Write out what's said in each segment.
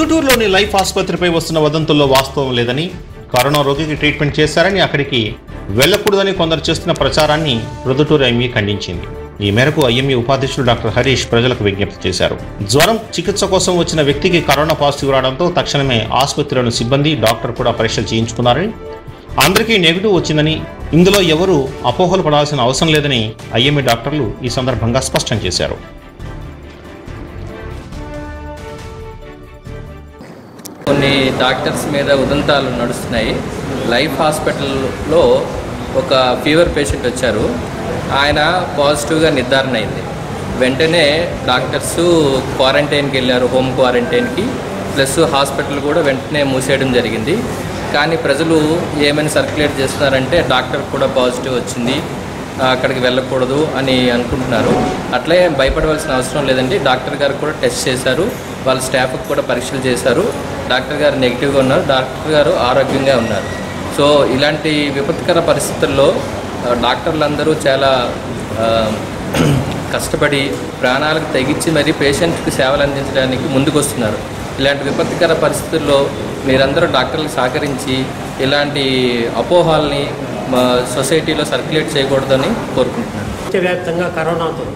ప్రొద్దుటూరులోని life ఆసుపత్రిపై వస్తున్న వదంతుల్లో వాస్తవం లేదని, కరోనా రోగికి ట్రీట్మెంట్ చేశారని, అక్కడికి వెళ్లకూడదని కొందరు చేస్తున్న ప్రచారాన్ని ప్రొద్దుటూరు ఐఎంఈ ఖండించింది. ఈ మేరకు ఐఎంఈ ఉపాధ్యక్షుడు డాక్టర్ హరీష్ ప్రజలకు విజ్ఞప్తి చేశారు. జ్వరం చికిత్స కోసం వచ్చిన వ్యక్తికి కరోనా పాజిటివ్ రావడంతో తక్షణమే ఆసుపత్రిలోని సిబ్బంది, డాక్టర్ కూడా పరీక్షలు చేయించుకున్నారని, అందరికీ నెగిటివ్ వచ్చిందని, ఇందులో ఎవరూ అపోహలు పడాల్సిన అవసరం లేదని ఐఎంఈ డాక్టర్లు ఈ సందర్భంగా స్పష్టం చేశారు. కొన్ని డాక్టర్స్ మీద ఉదంతాలు నడుస్తున్నాయి. లైఫ్ హాస్పిటల్లో ఒక ఫీవర్ పేషెంట్ వచ్చారు. ఆయన పాజిటివ్గా నిర్ధారణ అయింది. వెంటనే డాక్టర్స్ క్వారంటైన్కి వెళ్ళారు, హోమ్ క్వారంటైన్కి. ప్లస్ హాస్పిటల్ కూడా వెంటనే మూసేయడం జరిగింది. కానీ ప్రజలు ఏమైనా సర్క్యులేట్ చేస్తున్నారంటే డాక్టర్ కూడా పాజిటివ్ వచ్చింది, అక్కడికి వెళ్ళకూడదు అని అనుకుంటున్నారు. అట్లే భయపడవలసిన అవసరం లేదండి. డాక్టర్ గారు కూడా టెస్ట్ చేశారు, వాళ్ళ స్టాఫ్కి కూడా పరీక్షలు చేశారు. డాక్టర్ గారు నెగిటివ్గా ఉన్నారు, డాక్టర్ గారు ఆరోగ్యంగా ఉన్నారు. సో ఇలాంటి విపత్కర పరిస్థితుల్లో డాక్టర్లందరూ చాలా కష్టపడి ప్రాణాలకు తెగించి మరి పేషెంట్కి సేవలు అందించడానికి ముందుకు వస్తున్నారు. ఇలాంటి విపత్కర పరిస్థితుల్లో మీరందరూ డాక్టర్లకు సహకరించి ఇలాంటి అపోహాలని సొసైటీలో సర్క్యులేట్ చేయకూడదని కోరుకుంటున్నాను. ప్రపంచవ్యాప్తంగా కరోనాతో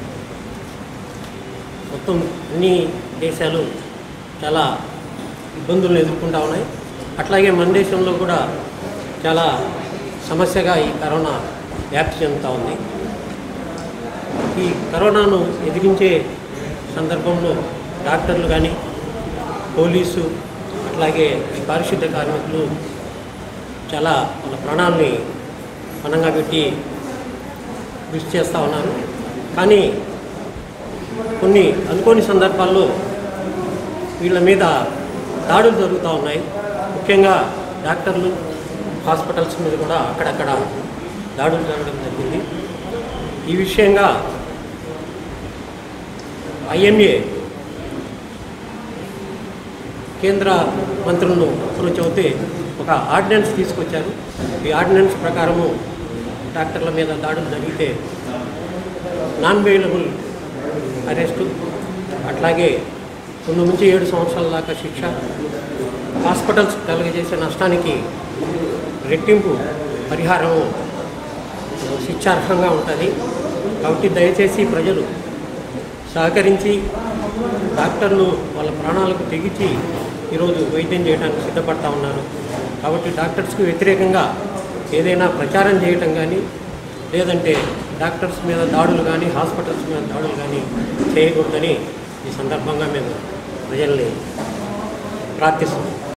మొత్తం అన్ని దేశాలు చాలా ఇబ్బందులను ఎదుర్కొంటూ ఉన్నాయి. అట్లాగే మన దేశంలో కూడా చాలా సమస్యగా ఈ కరోనా వ్యాప్తి చెందుతూ ఉంది. ఈ కరోనాను ఎదిరించే సందర్భంలో డాక్టర్లు కానీ, పోలీసు, అట్లాగే ఈ పారిశుద్ధ్య కార్మికులు చాలా వాళ్ళ ప్రాణాలని పణంగా పెట్టి కృషి చేస్తూ ఉన్నారు. కానీ కొన్ని అనుకోని సందర్భాల్లో వీళ్ళ మీద దాడులు జరుగుతూ ఉన్నాయి. ముఖ్యంగా డాక్టర్లు, హాస్పిటల్స్ మీద కూడా అక్కడక్కడ దాడులు జరగడం జరిగింది. ఈ విషయంగా ఐఎంఏ కేంద్ర మంత్రులను అప్రోచ్ అవుతే ఒక ఆర్డినెన్స్ తీసుకొచ్చారు. ఈ ఆర్డినెన్స్ ప్రకారము డాక్టర్ల మీద దాడులు జరిగితే నాన్ బెయిలబుల్ అరెస్టు, అట్లాగే 9 నుంచి 7 సంవత్సరాల దాకా శిక్ష, హాస్పిటల్స్ కలుగజేసే నష్టానికి రెట్టింపు పరిహారము శిక్షార్హంగా ఉంటుంది. కాబట్టి దయచేసి ప్రజలు సహకరించి డాక్టర్లు వాళ్ళ ప్రాణాలకు తెగించి ఈరోజు వైద్యం చేయడానికి సిద్ధపడతా ఉన్నారు. కాబట్టి డాక్టర్స్కి వ్యతిరేకంగా ఏదైనా ప్రచారం చేయటం కానీ, లేదంటే డాక్టర్స్ మీద దాడులు కానీ, హాస్పిటల్స్ మీద దాడులు కానీ చేయకూడదని ఈ సందర్భంగా మేము ప్రజల్ని ప్రార్థిస్తున్నాం.